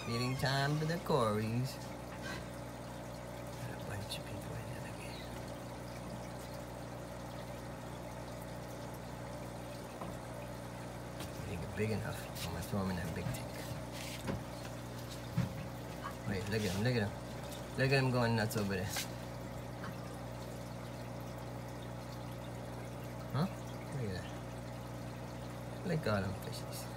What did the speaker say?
Feeding time for the Corys. Got a bunch of people in there again. I think it's big enough. I'm gonna throw them in that big tank. Wait, look at him, look at him. Look at him going nuts over there. Huh? Look at that. Look at all them fishes.